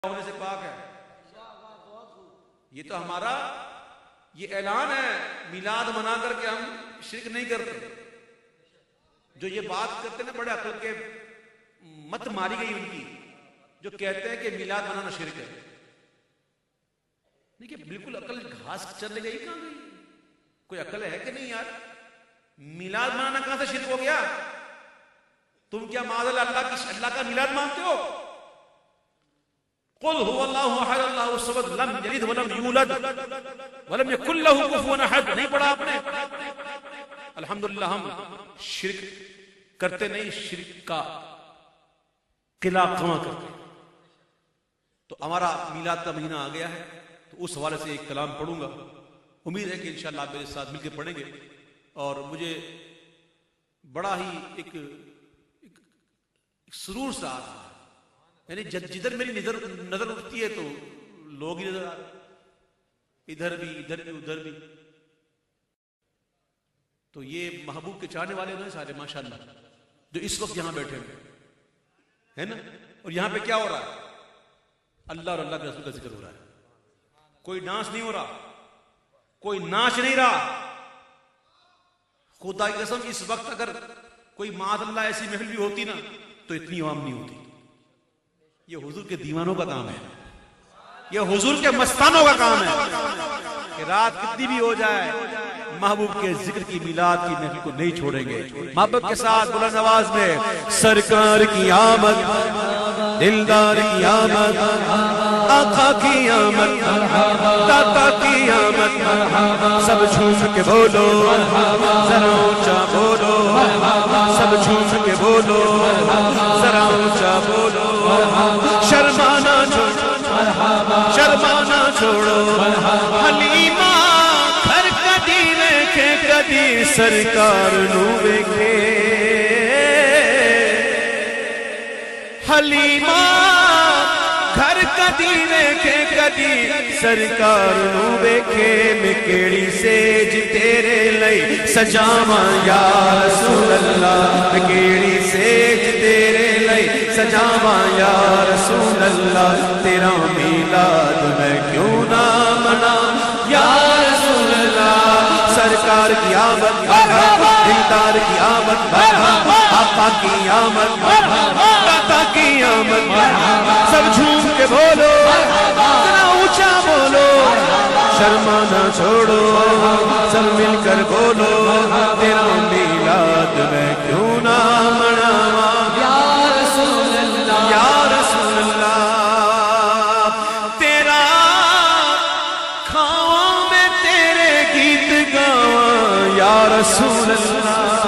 ہونے سے پاک ہے. یہ تو ہمارا یہ اعلان ہے، میلاد منا کر کے ہم شرک نہیں کرتے. جو یہ بات کرتے ہیں نا بڑے عقل کے مت ماری گئی ان کی، جو کہتے ہیں کہ میلاد منانا شرک ہے. نہیں کہ بالکل عقل گھاس چل گئی، کہاں گئی؟ کوئی عقل ہے کہ نہیں یار؟ میلاد منانا کہاں سے شرک ہو گیا؟ تم کیا معاذ اللہ کا میلاد مانتے ہو؟ قل هو الله احد الله الصمد لم يلد ولم يولد ولم يكن له كفوا احد. نہیں پڑھا آپ نے؟ الحمدللہ ہم شرک کرتے نہیں، شرک کا قلعہ کھواں کرتے. تو ہمارا میلاد کا مہینہ آ گیا ہے، تو اس حوالے سے ایک کلام پڑھوں گا. امید ہے کہ انشاءاللہ آپ میرے ساتھ مل کے پڑھیں گے. اور مجھے بڑا ہی ایک سرور سا آ رہا ہے، یعنی جدھر میری نظر اٹھتی ہے تو لوگ ہی نظر آ رہے، ادھر بھی ادھر بھی. تو یہ محبوب کے چاہنے والے ہیں سارے ماشاءاللہ، جو اس وقت یہاں بیٹھے ہوئے ہے نا. اور یہاں پہ کیا ہو رہا ہے؟ اللہ اور اللہ کے رسول کا ذکر ہو رہا ہے. کوئی ڈانس نہیں ہو رہا، کوئی ناچ نہیں رہا. خدا کی قسم اس وقت اگر کوئی معاذ اللہ ایسی محفل بھی ہوتی نا تو اتنی عوام نہیں ہوتی. یہ حضور کے دیوانوں کا کام ہے، یہ حضور کے مستانوں کا کام ہے کہ رات کتنی بھی ہو جائے محبوب کے ذکر کی میلاد کی محفل کو نہیں چھوڑیں گے. محبت کے ساتھ بلند آواز میں سرکار کی آمد، دلدار کی آمد، آقا کی آمد، داتا کی آمد. سب جھوم کے بولو، ذرا اونچا بولو، سب جھوم کے بولو، ذرا اونچا بولو. شرمانا چھوڑو، شرمانا چھوڑو. حلیمہ گھر کدی ویکھے کدی سرکار نو ویکھے. حلیمہ گھر کدی ویکھے کدی سرکار نو ویکھے. میں کیڑی سیج تیرے لئی سجاواں یا رسول اللہ، میں کیڑی سیج تیرے لئی سجاواں یا رسول اللہ. تیرا میلاد میں کیوں نہ مناواں یا رسول اللہ. سرکار کی آمد مرحبا، دلدار کی آمد مرحبا، آقا کی آمد مرحبا، داتا کی آمد مرحبا. سب جھوم کے بولو، ذرا اونچا بولو، شرمانا چھوڑو، سب مل کر بولو. تیرا میلاد میں کیوں نہ مناواں یا رسول اللہ، یا رسول اللہ. تیرا کھاواں میں تیرے گیت گاواں یا رسول اللہ.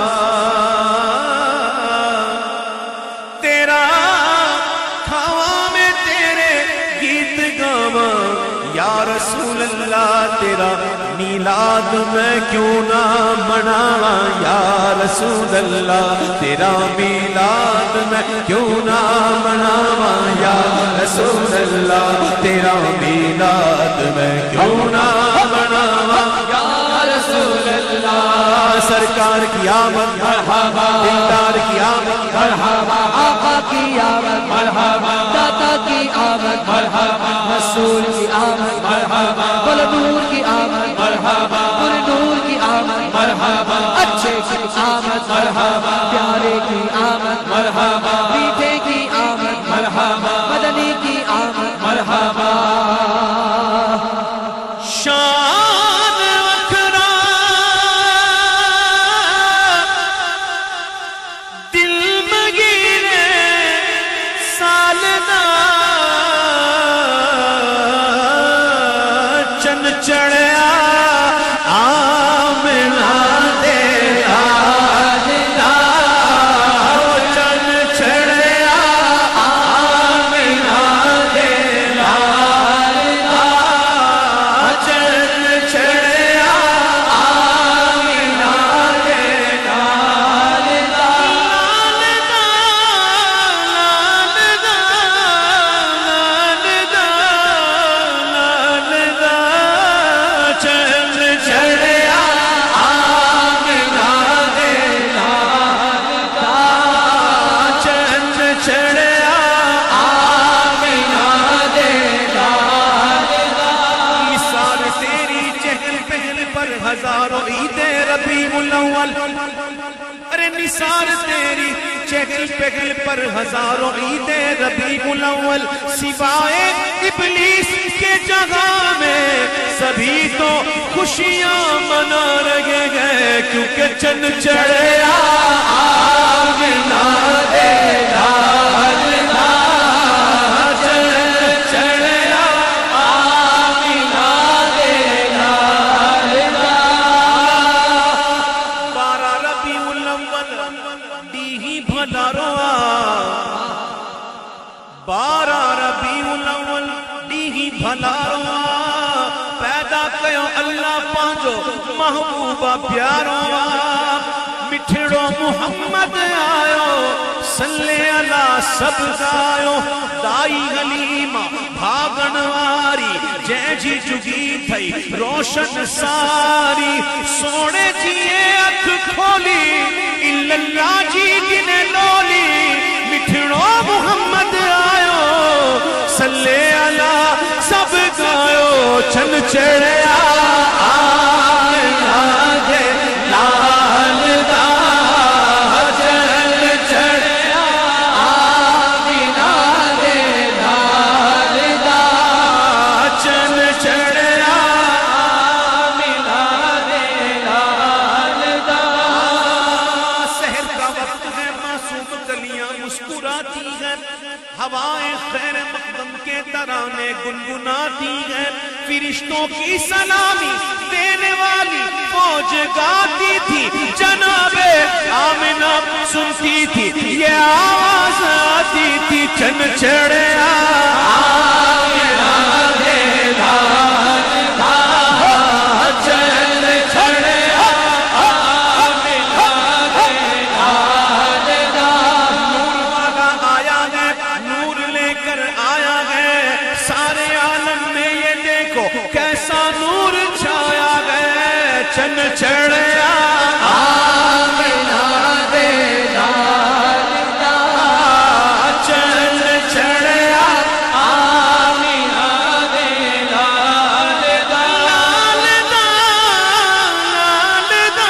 تیرا کھاواں میں تیرے گیت گاواں یا رسول اللہ. تیرا میلاد میں کیوں نہ مناواں یا رسول اللہ. تیرا میلاد میں کیوں نہ مناواں یا رسول اللہ. تیرا میلاد میں کیوں نہ مناواں یا رسول اللہ. سرکار کی آمد مرحبا، دلدار کی آمد مرحبا، آقا کی آمد مرحبا، داتا کی آمد مرحبا، رسول کی آمد مرحبا، نور کی آمد مرحبا، نور کی آمد مرحبا، اچھے کی آمد مرحبا، پیارے کی آمد مرحبا، میٹھے کی آمد مرحبا، مدنی کی آمد مرحبا. شان وکھرا دل مگیرے سالنا چن چڑھیا آمنہ دے آجدہ. چن چڑھیا آمنہ دے آجدہ. چن چڑھیا آمنہ دے آجدہ. لالدہ لالدہ لالدہ بغل پر ہزاروں عید ربیع الاول، سوائے ابلیس کے جگہ میں سبھی تو خوشیاں منا رہے ہیں، کیونکہ چند چڑھیا آمنہ دے لال دا، چند چڑھیا آمنہ دے لال دا۔ 12 ربیع الاول ڈیہی بھلا روا، 12 ربیع الاول ڈیہی بھلا روا، پیدا کیو اللہ پانجو محبوبہ پیارو، مٹھڑو محمد آیو صلی اللہ سب گایو، دائی حلیمہ بھاگن واری جے جی جگی تھئی روشن ساری، سونے جیے اکھ کھولی اللہ جی گنے لولی، مٹھڑو محمد آیو صلی اللہ سب گایو، چند چڑھیا آمنہ دے لال دا، چند چڑھیا آمنہ دے لال دا، چند چڑھیا آمنہ دے لال دا۔ سحر کا وقت ہے، معصوم کلیاں مسکراتی ہیں، ہوائیں خیر مقدم کے ترانے گنگناتی ہیں، فرشتوں کی سلامی دینے والی فوج گاتی تھی، جناب آمنہ سنتی تھی یہ آواز آتی تھی، چند چڑھیا آمنہ دے لال دا، چند چڑھیا آمنہ دے لال دا۔ نور والا آیا ہے، نور لے کر آیا ہے، سارے عالم میں یہ دیکھو کیسا نور چھایا ہے، چند چڑھیا آمنہ دے لال دا، چند چڑھیا آمنہ دے لال دا، لال دا، لال دا،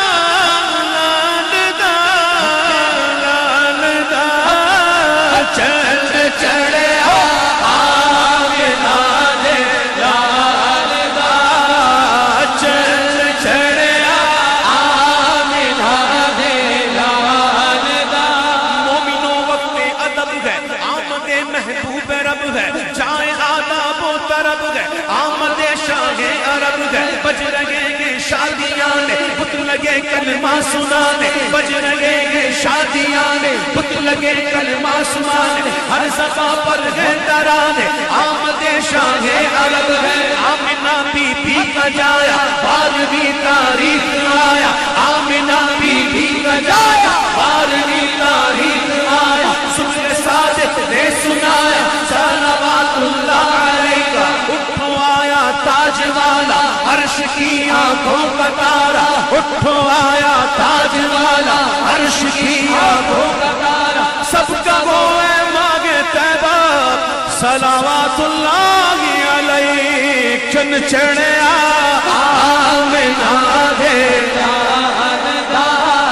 لال دا، لال دا، چند چڑھیا آمنہ دے لال دا، چند چڑھیا آمنہ دے لال دا۔ مومنوں وقت ادب ہے، آمد محبوب رب ہے، جائے آداب و طرب ہے، آمد شاہ عرب ہے، بج رہے گے شادیاں نے، بت لگے کلمہ سنانے، بج رہے گے شادیاں نے، بت لگے کلمہ سنانے، ہر زباں پر ہے ترانے، آمد شاہ عرب ہے، آمنہ بی بی کا جایا 12ویں تاریخ آیا، آمنہ بی بی کا جایا 12ویں تاریخ آیا، صبح صادق نے سنایا صلوات اللہ علیہ، اٹھو آیا تاج والا عرش کی آنکھوں کا تارا، اٹھو آیا تاج والا عرش کی آنکھوں کا تارا، سب کا وہ ہے مانگے طیبہ صلوات اللہ علیہ، چند چڑھیا آمنہ دے لال دا،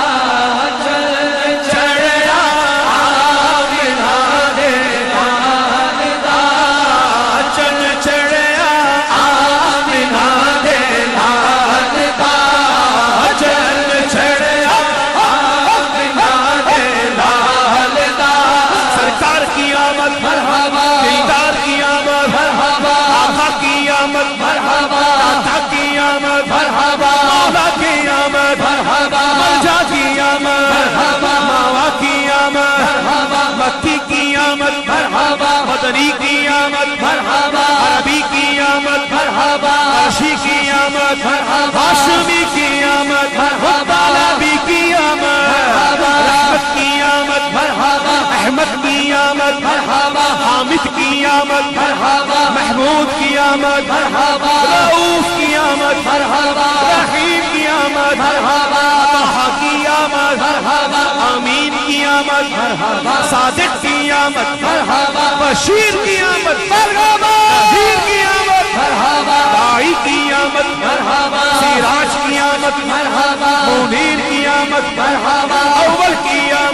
چند چڑھیا آمنہ دے لال دا، چند چڑھیا آمنہ دے لال دا، چند چڑھیا آمنہ دے لال دا۔ سرکار کی آمد مرحبا، دلدار کی آمد مرحبا، آقا کی آمد مرحبا، آقا کی آمد مرحبا، مولا کی آمد مرحبا، ملجا کی آمد مرحبا، ماوا کی آمد مرحبا، مکی کی آمد مرحبا، مدنی کی آمد مرحبا، عربی کی آمد مرحبا، عرشی کی آمد مرحبا، ہاشمی کی آمد مرحبا، نبی کی آمد مرحبا، رحمت کی آمد مرحبا، احمد کی آمد مرحبا، حامد کی آمد مرحبا، محمود کی آمد مرحبا، رؤوف کی آمد مرحبا، رحیم کی آمد مرحبا، طہا کی آمد مرحبا، آمین کی آمد مرحبا، صادق کی آمد مرحبا، بشیر کی آمد مرحبا، نذیر کی آمد مرحبا، داعی کی آمد مرحبا، سراج کی آمد مرحبا، منیر کی آمد مرحبا، اول کی آمد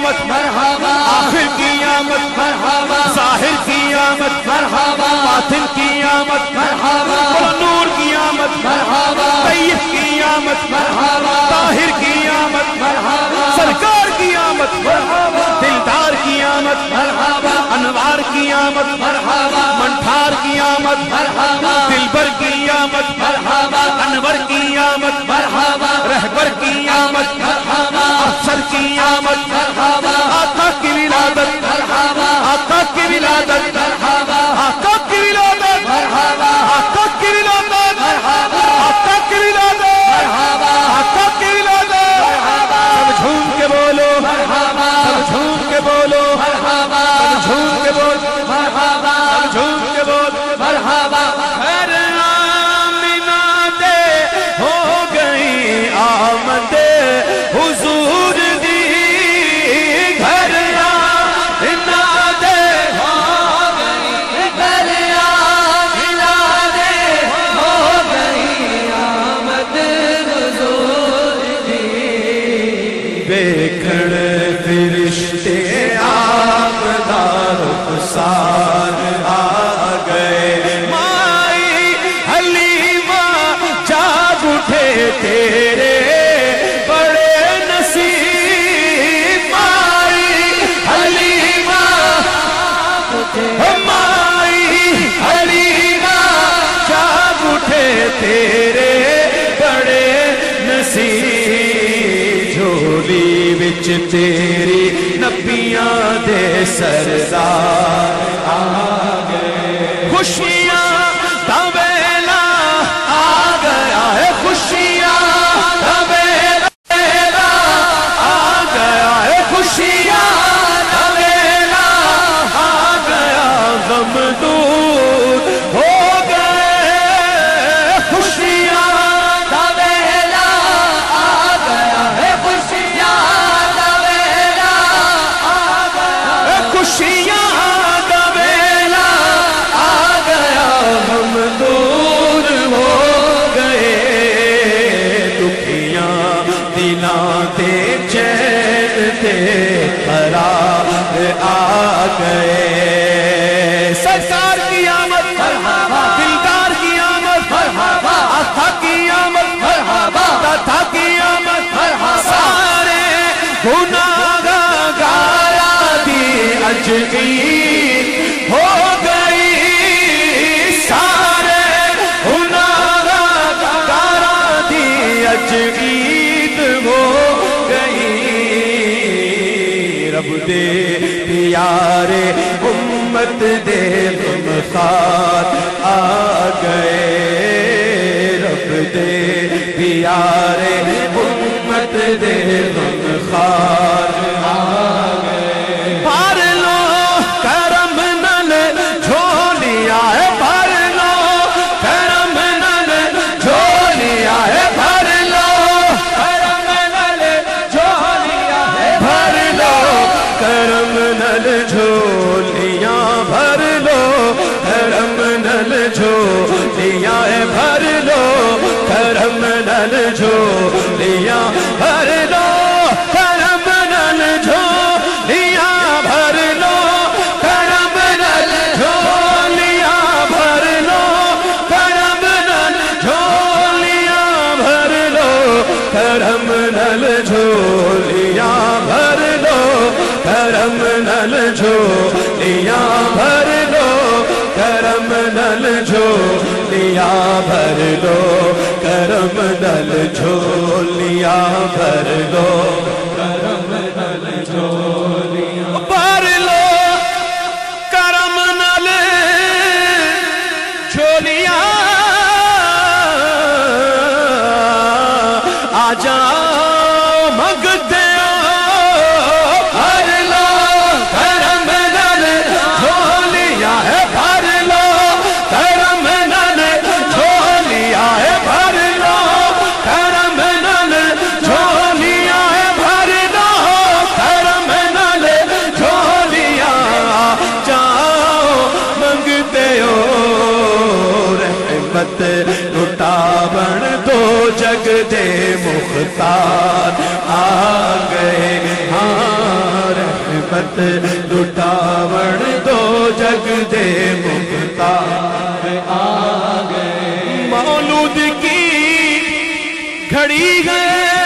آمد مرحبا آخر کی آمد مرحبا ظاہر کی آمد مرحبا باطن کی آمد مرحبا نور کی آمد مرحبا طیب کی آمد مرحبا طاہر کی آمد مرحبا سرکار کی آمد مرحبا دلدار کی آمد مرحبا انوار کی آمد مرحبا منٹھار کی آمد مرحبا دلبر کی آمد مرحبا انور کی آمد مرحبا رہبر کی آمد مرحبا افسر کی آمد مرحبا آقا کی ولادت مرحبا آقا کی ولادت مرحبا آقا کی ولادت مرحبا آقا کی ولادت مرحبا آقا کی ولادت مرحبا آقا کی ولادت سب جھوم کے بولو مرحبا سب جھوم کے بولو مرحبا سب جھوم کے بولو مرحبا سب جھوم کے بولو مرحبا گھر آمنہ دے ہو گئی آمد حضور دی گھر آمنہ دے ہو دریا ملا دے ہو گئی آمد حضور دی بیکھڑ فرشتے آمدار خسار آ گئے مائی حلیمہ جاگ اٹھے تیرے بڑے نصیب مائی حلیمہ مائی حلیمہ جاگ اٹھے تیرے بڑے نصیب جھولی وچ تیری نبیاں دے سردار آ گئے خوشیاں دا ویلا آ گیا ہے خوشیاں دا ویلا آ گیا ہے خوشیاں دا ویلا آ گیا غم دور ہو گئے خوشیاں دا ویلا آ گیا ہے خوشیاں دا ویلا آ گیا خوشیاں دا ویلا آ گیا ہم دور ہو گئے دکھیاں دلاں تے چین تے قرار آ گئے سرکار کی آمد مرحبا دلدار کی آمد مرحبا آقا کی آمد مرحبا داتا کی آمد مرحبا سارے گناہ گارا دی اجگی ہو گئی سارے گناہ گارا دی اجگید ہو گئی رب دے پیارے امت دے غمخوار آ گئے رب دے پیارے امت دے غمخوار آ گئے بھر لو کرم نل جھولیاں ہے بھر لو کرم نل جھولیاں ہے بھر لو کرم نل جھولیاں ہے بھر لو کرم نل جھولیاں بھر لو کرم نل جھولیاں ہے بھر لو کرم نل جھولیاں بھر لو کرم نل جھولیاں بھر لو کرم نل جھولیاں بھر لو کرم نل جھولیاں بھر لو کرم نل جھولیاں بھر لو کرم نل جھولیاں بھر لو کرم نل جھولیاں بھر لو کرم نل جھولیاں بھر لو کرم نل جھولیاں بھر لو کرم نل جھولیاں آ جاؤ منگتے بھر لو کرم نل جھولیاں ہے بھر لو کرم نل جھولیاں ہے بھر لو کرم نل جھولیاں ہے بھر لو کرم نل جھولیاں جاؤ منگتے ہو رحمت لٹاون دو جگ دے مختار آ گئے ہاں کھڑی ہے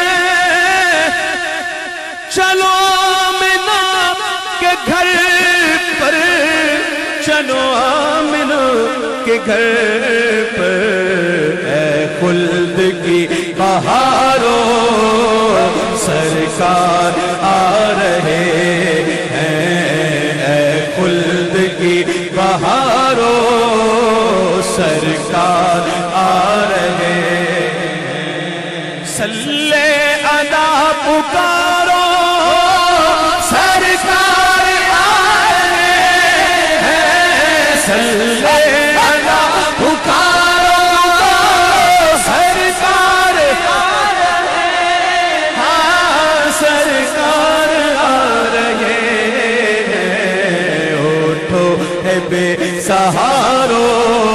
چلو آمنہ کے گھر پر، چلو آمنہ کے گھر پر، اے خلد کی بہاروں سرکار آ رہے ہیں، اے خلد کی بہاروں سرکار آ رہے ہیں، صلی علی پکارو سرکار آ رہے ہیں، صلی علی پکارو سرکار آ رہے ہیں، ہاں سرکار آ رہے ہیں، اٹھو اے بے سہارو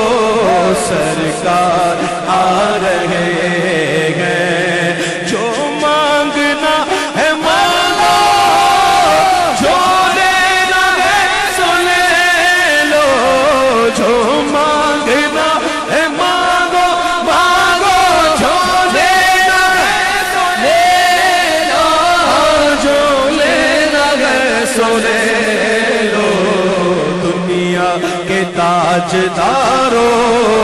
سرکار آ رہے ہیں، جو مانگنا ہے مانگو، جو لینا ہے سو لے لو، جو مانگنا ہے مانگو مانگو، جو لینا ہے سو لے لو، جو لینا ہے سو لے لو، دنیا کے تاجداروں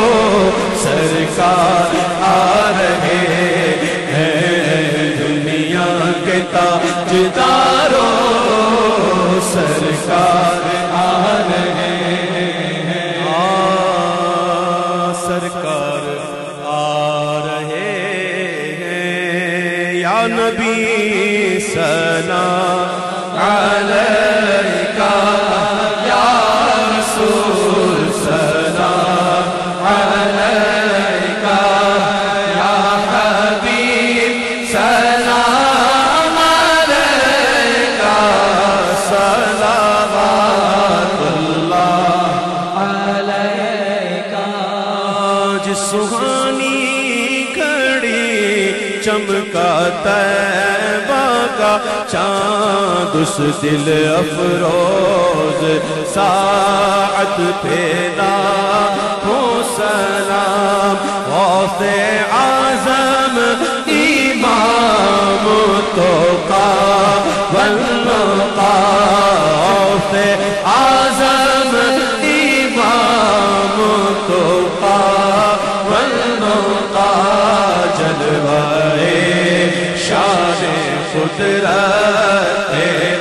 سرکار آ رہے ہیں، دنیا کے تاجداروں سرکار آ رہے ہیں، سرکار آ رہے ہیں، یا نبی سلام علیکہ، یا رسول سلام علیکہ، یا حبیب سلام علیکہ، صلوات اللہ علیکہ، جس سہانی گھڑی چمکا طیبہ کا چاند، اس دل افروز ساعت پیدا ہو سلام، غوث اعظم امام توقا والنقا، غوث اعظم امام توقا والنقا، جلوائے شان قدرت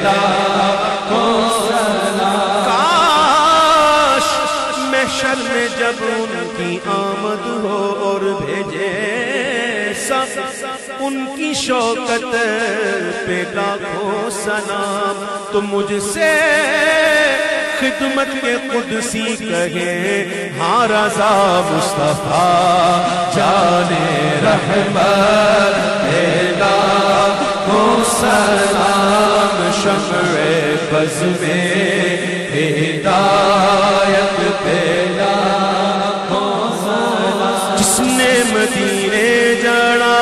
کاش محشر میں جب ان کی آمد ہو اور بھیجے سب ان کی شوکت پہ لاکھوں سلام، تو مجھ سے خدمت کے قدسی کہے ہاں رضا مصطفیٰ جانے رحمت لاکھوں سلام، شمع بز میں ہدایت پہ لاکھوں سلام، جس نے مدینے جڑا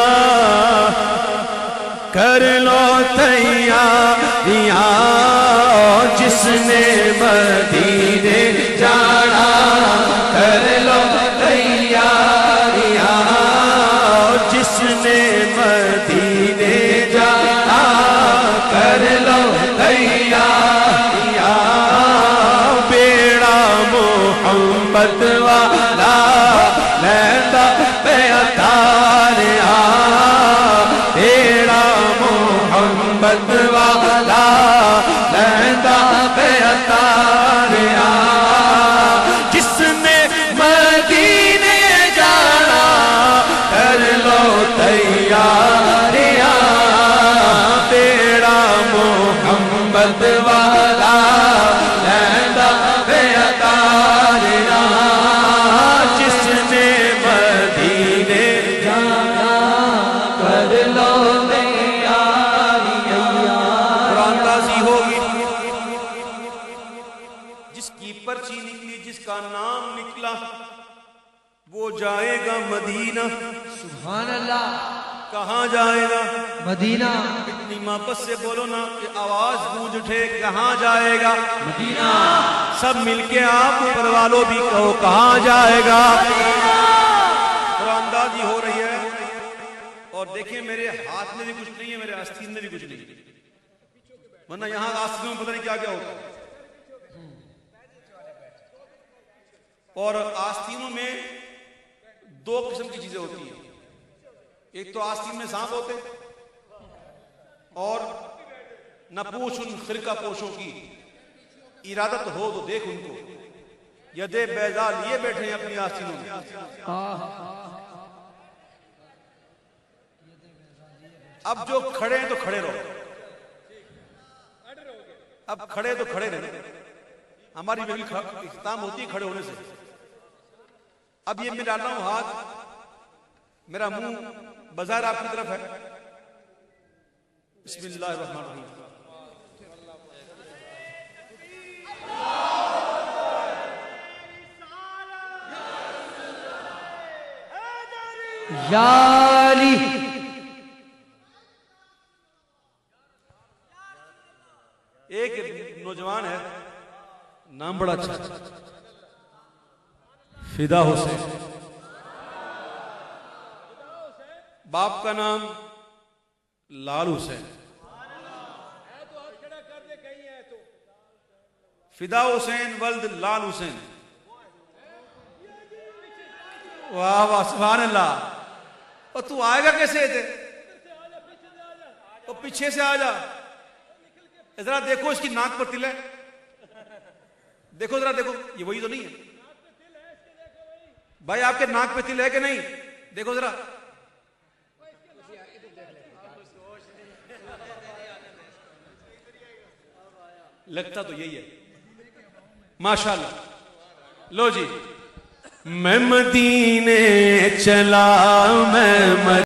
کر لو تیاریاں، جس نے مدینے جانا کر لو تیاریاں، جس نے مدینے جانا کر لو تیاریاں، بیڑا محمد والا لیتا پہ اتاریا، بیڑا محمد والا لیتا پہ اتاریا، جس نے مدینے جانا کر لو تیاریاں، بیڑا محمد والا لیتا پہ اتاریا، جس نے مدینے جانا کر لو تیاریاں، قرآن تازی ہوگی، جس کی پرچی نکلی، جس کا نام نکلا، وہ جائے گا مدینہ، سبحان اللہ، کہاں جائے گا؟ مدینہ، اتنی محبت سے بولو نا کہ آواز گونج اٹھے، کہاں جائے گا؟ مدینہ، سب مل کے آپ اوپر والوں بھی کہو کہاں جائے گا؟ قرآن اندازی ہو رہی ہے اور دیکھیں میرے ہاتھ میں بھی کچھ نہیں ہے، میرے آستین میں بھی کچھ نہیں ہے، ورنہ یہاں آستینوں میں پتہ نہیں کیا کیا ہوتا ہے. اور آستینوں میں دو قسم کی چیزیں ہوتی ہیں. ایک تو آستین میں سانپ ہوتے اور نہ پوچھ ان خرقہ پوشوں کی ارادت ہو تو دیکھ ان کو یدے بیضا لیے بیٹھے ہیں اپنی آستینوں میں. اب جو کھڑے ہیں تو کھڑے رہو، اب کھڑے تو کھڑے رہے. ہماری بھی اختتام ہوتی ہے کھڑے ہونے سے. اب یہ میں ڈال رہا ہوں ہاتھ، میرا منہ بظاہر آپ کی طرف ہے. بسم اللہ الرحمن الرحیم. یا علی. ایک نوجوان ہے، نام بڑا اچھا، فدا حسین. باپ کا نام لال حسین. فدا حسین ولد لال حسین. واہ واہ سبحان اللہ. اور تو آئے گا کیسے تھے؟ تو پیچھے سے آ جا. ذرا دیکھو اس کی ناک پر تل ہے، دیکھو ذرا دیکھو، یہ وہی تو نہیں ہے بھائی. آپ کے ناک پہ تل ہے کہ نہیں؟ دیکھو ذرا. لگتا تو یہی ہے. ماشاءاللہ. لو جی. میں مدینے چلا میں